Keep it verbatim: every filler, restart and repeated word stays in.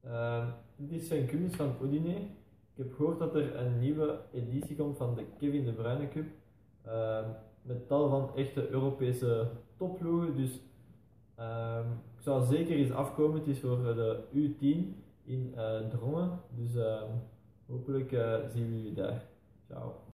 Uh, dit is zijn kunst van Udine. Ik heb gehoord dat er een nieuwe editie komt van de Kevin De Bruyne Cup. Uh, met tal van echte Europese topploegen. Dus uh, ik zou zeker eens afkomen. Het is voor de U tien in uh, Drongen. Dus uh, hopelijk uh, zien we jullie daar. Ciao.